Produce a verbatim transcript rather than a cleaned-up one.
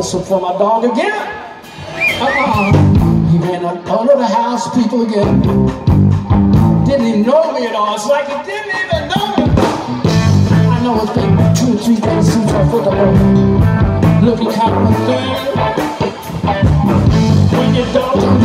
whistled for my dog again. Uh-uh. He ran up under the house, people again. Didn't even know me at all. It's like he didn't even know me. I know it's been two or three days since I put the looking kind of a thing. When your dog